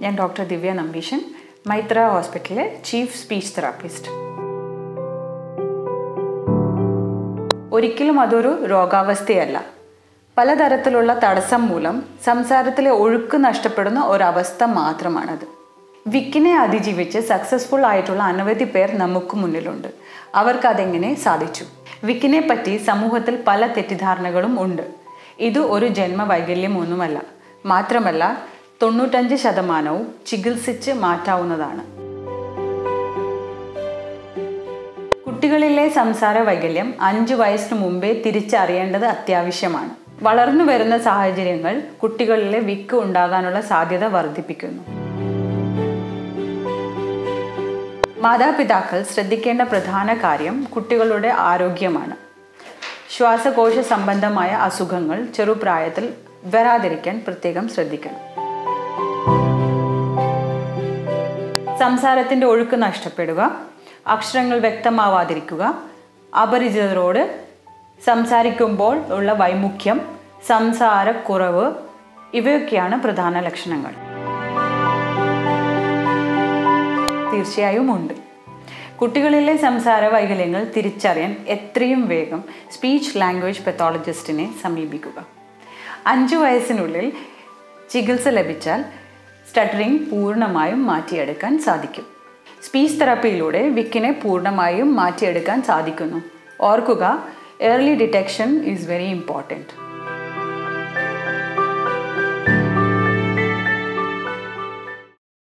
ഞാൻ Dr.Divya Nambisan, Meitra Hospital Chief Speech Therapist. ഒരിക്കലും അതൊരു രോഗാവസ്ഥയല്ല. പലതരത്തിലുള്ള തടസ്സം മൂലം സംസാരത്തിലെ ഒഴുക്ക് നഷ്ടപ്പെടുന്ന ഒരവസ്ഥ മാത്രമാണത്. വിക്കിനെ അതിജീവിച്ച് സക്സസ്ഫുൾ ആയിട്ടുള്ള അനവധി പേർ നമുക്ക് മുന്നിലുണ്ട്. അവർക്ക് അതെങ്ങനെ സാധിച്ചു? വിക്കിനെ പറ്റി സമൂഹത്തിൽ പല തെറ്റിദ്ധാരണകളും ഉണ്ട്. ഇത് ഒരു ജന്മവൈകല്യമൊന്നുമല്ല. മാത്രമല്ല 95% ചികിത്സിച്ച് മാറ്റാവുന്നതാണ്. കുട്ടികളിലെ സംസാര വൈകല്യം 5 വയസ്സിന് മുമ്പേ തിരിച്ചറിയേണ്ടത് അത്യാവശ്യമാണ്. വളർന്നു വരുന്ന സാഹചര്യങ്ങൾ കുട്ടികളിലെ വിക്ക് ഉണ്ടാകാനുള്ള സാധ്യത വർദ്ധിപ്പിക്കുന്നു. മാതാപിതാക്കൾ ശ്രദ്ധിക്കേണ്ട പ്രധാന കാര്യം കുട്ടികളുടെ ആരോഗ്യമാണ്. ശ്വാസകോശ സംബന്ധമായ അസുഖങ്ങൾ ചെറുപ്രായത്തിൽ വരാതിരിക്കാൻ പ്രത്യേകം ശ്രദ്ധിക്കണം. സംസാരത്തിൻ്റെ ഒഴുക്ക് നഷ്ടപ്പെടുക, അക്ഷരങ്ങൾ വ്യക്തമാവാതിരിക്കുക, അപരിചിതരോട് സംസാരിക്കുമ്പോൾ ഉള്ള വൈമുഖ്യം, സംസാരക്കുറവ് ഇവയൊക്കെയാണ് പ്രധാന ലക്ഷണങ്ങൾ. തീർച്ചയായും ഉണ്ട്. കുട്ടികളിലെ സംസാര വൈകല്യങ്ങൾ തിരിച്ചറിയാൻ എത്രയും വേഗം സ്പീച്ച് ലാംഗ്വേജ് പത്തോളജിസ്റ്റിനെ സമീപിക്കുക. 5 വയസ്സിനുള്ളിൽ ചികിത്സ ലഭിച്ചാൽ സ്റ്റട്ടറിംഗ് പൂർണ്ണമായും മാറ്റിയെടുക്കാൻ സാധിക്കും. സ്പീച്ച് തെറാപ്പിയിലൂടെ വിക്കിനെ പൂർണ്ണമായും മാറ്റിയെടുക്കാൻ സാധിക്കുന്നു. ഓർക്കുക, early detection is very important.